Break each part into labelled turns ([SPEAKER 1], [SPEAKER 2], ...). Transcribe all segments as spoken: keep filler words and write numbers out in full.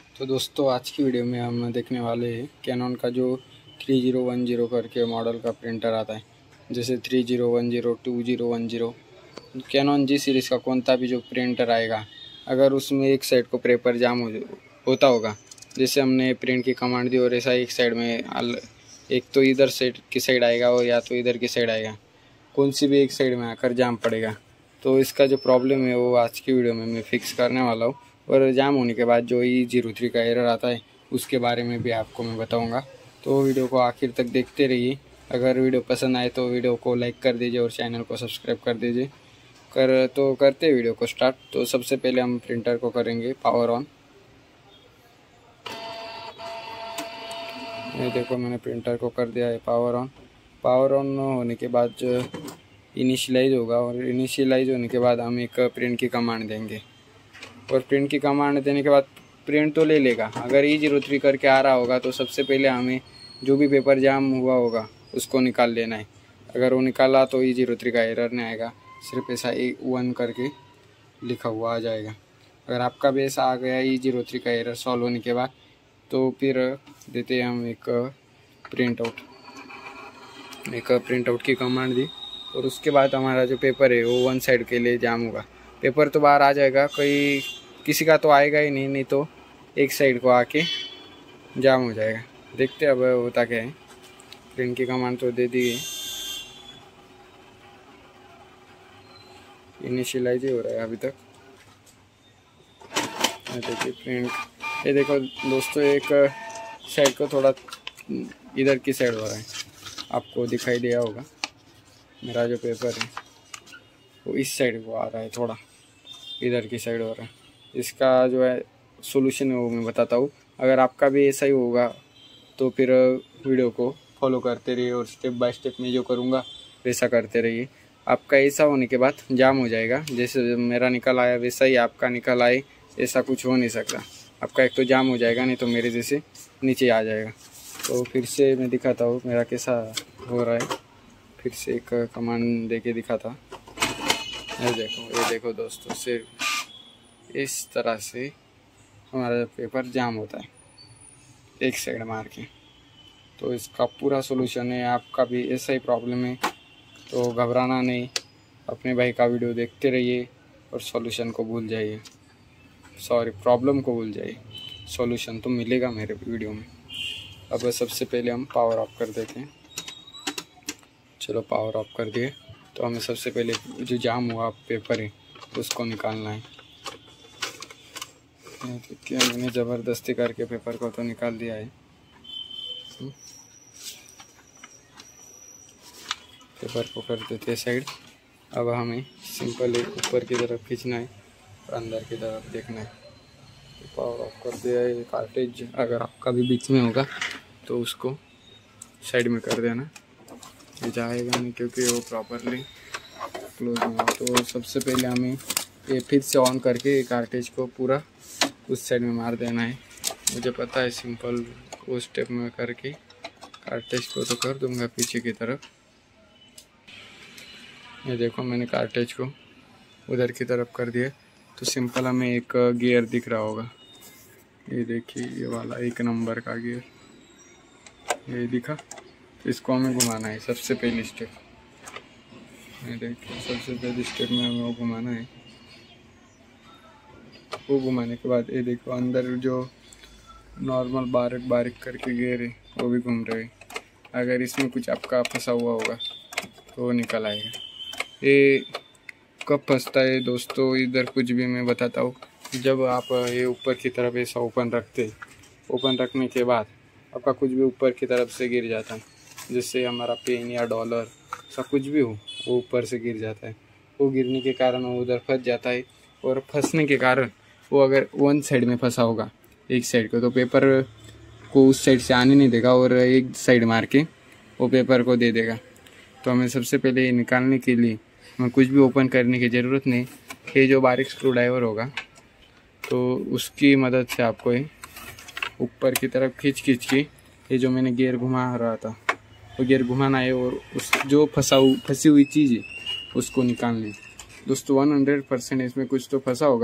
[SPEAKER 1] तो दोस्तों आज की वीडियो में हम देखने वाले हैं कैनन का जो थ्री ज़ीरो वन ज़ीरो करके मॉडल का प्रिंटर आता है, जैसे three zero one zero, two zero one zero. Canon G series का कौन सा भी जो प्रिंटर आएगा, अगर उसमें एक साइड को पेपर जाम हो होता होगा, जैसे हमने प्रिंट की कमांड दी और ऐसा एक साइड में एक तो इधर साइड की साइड आएगा और या तो इधर की साइड आएगा, कौन सी भी एक साइड में आकर जाम पड़ेगा। तो इसका जो प्रॉब्लम है वो आज की वीडियो में मैं फिक्स करने वाला हूँ, और जाम होने के बाद जो ई जीरो थ्री का एरर आता है उसके बारे में भी आपको मैं बताऊंगा। तो वीडियो को आखिर तक देखते रहिए। अगर वीडियो पसंद आए तो वीडियो को लाइक कर दीजिए और चैनल को सब्सक्राइब कर दीजिए। कर तो करते हैं वीडियो को स्टार्ट। तो सबसे पहले हम प्रिंटर को करेंगे पावर ऑन। ये देखो मैंने प्रिंटर को कर दिया है पावर ऑन। पावर ऑन होने के बाद जो इनिशियलाइज होगा, और इनिशियलाइज होने के बाद हम एक प्रिंट की कमांड देंगे, और प्रिंट की कमांड देने के बाद प्रिंट तो ले लेगा। अगर ई जीरो थ्री करके आ रहा होगा तो सबसे पहले हमें जो भी पेपर जाम हुआ होगा उसको निकाल लेना है। अगर वो निकाला तो ई जीरो थ्री का एरर नहीं आएगा, सिर्फ ऐसा ए वन करके लिखा हुआ आ जाएगा। अगर आपका भी ऐसा आ गया ई जीरो थ्री का एरर सॉल्व होने के बाद, तो फिर देते हैं हम एक प्रिंट आउट। एक प्रिंट आउट की कमांड दी, और उसके बाद हमारा जो पेपर है वो वन साइड के लिए जाम होगा। पेपर तो बाहर आ जाएगा, कोई किसी का तो आएगा ही नहीं, नहीं तो एक साइड को आके जाम हो जाएगा। देखते अब होता क्या है। प्रिंट की कमांड तो दे दी है, इनिशियलाइज ही हो रहा है अभी तक। देखिए प्रिंट, ये देखो दोस्तों एक साइड को थोड़ा इधर की साइड हो रहा है, आपको दिखाई दिया होगा। मेरा जो पेपर है वो इस साइड को आ रहा है, थोड़ा इधर की साइड हो रहा है। इसका जो है सॉल्यूशन है वो मैं बताता हूँ। अगर आपका भी ऐसा ही होगा तो फिर वीडियो को फॉलो करते रहिए, और स्टेप बाय स्टेप मैं जो करूँगा वैसा करते रहिए। आपका ऐसा होने के बाद जाम हो जाएगा, जैसे मेरा निकल आया वैसा ही आपका निकल आए, ऐसा कुछ हो नहीं सकता। आपका एक तो जाम हो जाएगा, नहीं तो मेरे जैसे नीचे आ जाएगा। तो फिर से मैं दिखाता हूँ मेरा कैसा हो रहा है। फिर से एक कमांड दे के दिखाता। ये देखो ये देखो दोस्तों, सिर्फ इस तरह से हमारा पेपर जाम होता है एक साइड मार के। तो इसका पूरा सॉल्यूशन है। आपका भी ऐसा ही प्रॉब्लम है तो घबराना नहीं, अपने भाई का वीडियो देखते रहिए और सॉल्यूशन को भूल जाइए, सॉरी प्रॉब्लम को भूल जाइए। सॉल्यूशन तो मिलेगा मेरे वीडियो में। अब सबसे पहले हम पावर ऑफ कर देते हैं। चलो पावर ऑफ कर दिए। तो हमें सबसे पहले जो जाम हुआ पेपर है उसको निकालना है। तो क्या मैंने ज़बरदस्ती करके पेपर को तो निकाल दिया है। पेपर को कर देते साइड। अब हमें सिंपल ऊपर की तरफ खींचना है और अंदर की तरफ देखना है। तो पावर ऑफ कर दिया है। कार्टेज अगर आपका भी बीच में होगा तो उसको साइड में कर देना, ये जाएगा नहीं क्योंकि वो प्रॉपरली क्लोज नहीं हुआ। तो सबसे पहले हमें ये फिर से ऑन करके कार्टेज को पूरा उस साइड में मार देना है। मुझे पता है सिंपल वो स्टेप में करके कार्टेज को तो कर दूंगा पीछे की तरफ। ये देखो मैंने कार्टेज को उधर की तरफ कर दिया। तो सिंपल हमें एक गियर दिख रहा होगा, ये देखिए ये वाला एक नंबर का गियर, ये दिखा। इसको हमें घुमाना है सबसे पहली स्टेप। ये देखिए सबसे पहली स्टेप में हमें वो घुमाना है। वो घुमाने के बाद ये देखो अंदर जो नॉर्मल बारीक बारीक करके गियर है वो भी घूम रहे हैं। अगर इसमें कुछ आपका फंसा हुआ होगा तो वो निकल आएगा। ये कब फंसता है दोस्तों, इधर कुछ भी मैं बताता हूँ। जब आप ये ऊपर की तरफ ऐसा ओपन रखते, ओपन रखने के बाद आपका कुछ भी ऊपर की तरफ से गिर जाता है, जैसे हमारा पेन या डॉलर सब कुछ भी हो वो ऊपर से गिर जाता है। वो गिरने के कारण वो उधर फंस जाता है, और फंसने के कारण वो अगर वन साइड में फंसा होगा एक साइड को, तो पेपर को उस साइड से आने नहीं देगा और एक साइड मार के वो पेपर को दे देगा। तो हमें सबसे पहले ये निकालने के लिए हमें कुछ भी ओपन करने की ज़रूरत नहीं। ये जो बारीक स्क्रू ड्राइवर होगा तो उसकी मदद से आपको ये ऊपर की तरफ खींच खींच के ये जो मैंने गियर घुमा रहा था वो गियर घुमाना है, और उस जो फंसा फंसी हुई चीज़ है उसको निकालनी है। दोस्तों वन हंड्रेड परसेंट इसमें कुछ तो फंसा होगा,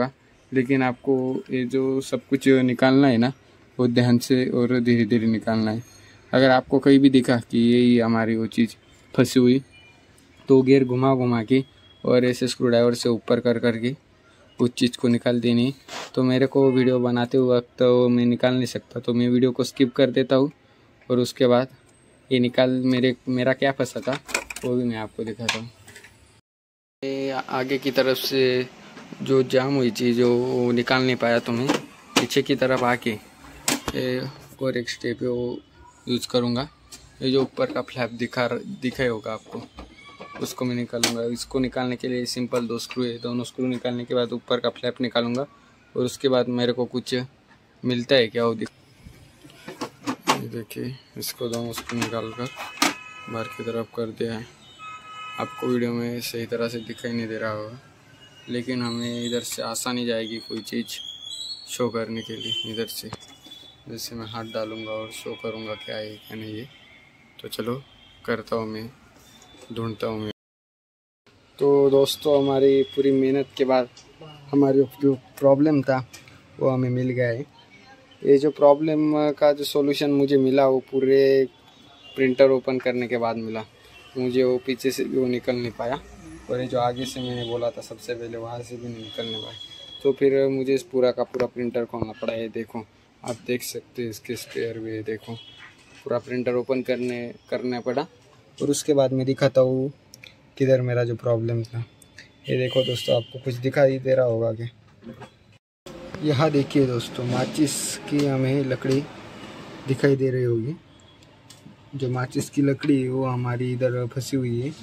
[SPEAKER 1] लेकिन आपको ये जो सब कुछ निकालना है ना, वो ध्यान से और धीरे धीरे निकालना है। अगर आपको कहीं भी दिखा कि यही हमारी वो चीज़ फंसी हुई, तो गियर घुमा घुमा के और ऐसे स्क्रू ड्राइवर से ऊपर कर कर के उस चीज़ को निकाल देनी। तो मेरे को वीडियो बनाते वक्त तो मैं निकाल नहीं सकता, तो मैं वीडियो को स्किप कर देता हूँ और उसके बाद ये निकाल मेरे मेरा क्या फंसा था वो भी मैं आपको दिखाता हूँ। आगे की तरफ से जो जाम हुई चीज़ वो निकाल नहीं पाया, तो मैं पीछे की तरफ आके और एक स्टेप है वो यूज़ करूँगा। ये जो ऊपर का फ्लैप दिखा दिखाई होगा आपको, उसको मैं निकालूंगा। इसको निकालने के लिए सिंपल दो स्क्रू है, दोनों स्क्रू निकालने के बाद ऊपर का फ्लैप निकालूंगा और उसके बाद मेरे को कुछ मिलता है क्या वो दिख। ये देखिए, इसको दोनों स्क्रू निकाल कर बाहर की तरफ कर दिया है। आपको वीडियो में सही तरह से दिखाई नहीं दे रहा होगा, लेकिन हमें इधर से आसानी जाएगी कोई चीज़ शो करने के लिए। इधर से जैसे मैं हाथ डालूंगा और शो करूंगा क्या है क्या नहीं है। तो चलो करता हूँ, मैं ढूंढता हूँ मैं। तो दोस्तों, हमारी पूरी मेहनत के बाद हमारी जो प्रॉब्लम था वो हमें मिल गया है। ये जो प्रॉब्लम का जो सॉल्यूशन मुझे मिला वो पूरे प्रिंटर ओपन करने के बाद मिला। मुझे वो पीछे से भी वो निकल नहीं पाया, और ये जो आगे से मैंने बोला था सबसे पहले वहाँ से भी नहीं निकलने पाया। तो फिर मुझे इस पूरा का पूरा प्रिंटर खोलना पड़ा। ये देखो, आप देख सकते हैं इसके स्पेयर भी। देखो, पूरा प्रिंटर ओपन करने करना पड़ा, और उसके बाद मैं दिखाता हूँ किधर मेरा जो प्रॉब्लम था। ये देखो दोस्तों, आपको कुछ दिखाई दे रहा होगा कि यहाँ देखिए दोस्तों, माचिस की हमें लकड़ी दिखाई दे रही होगी। जो माचिस की लकड़ी है वो हमारी इधर फंसी हुई है।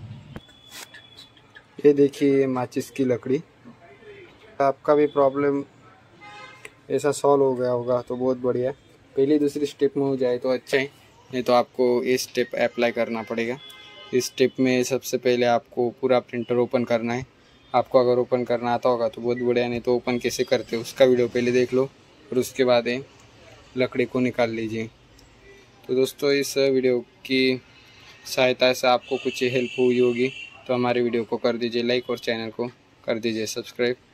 [SPEAKER 1] ये देखिए माचिस की लकड़ी। आपका भी प्रॉब्लम ऐसा सॉल्व हो गया होगा तो बहुत बढ़िया। पहली दूसरी स्टेप में हो जाए तो अच्छा है, नहीं तो आपको ये स्टेप अप्लाई करना पड़ेगा। इस स्टेप में सबसे पहले आपको पूरा प्रिंटर ओपन करना है। आपको अगर ओपन करना आता होगा तो बहुत बढ़िया, नहीं तो ओपन कैसे करते उसका वीडियो पहले देख लो, और उसके बाद ये लकड़ी को निकाल लीजिए। तो दोस्तों, इस वीडियो की सहायता से आपको कुछ हेल्प हुई होगी तो हमारे वीडियो को कर दीजिए लाइक और चैनल को कर दीजिए सब्सक्राइब।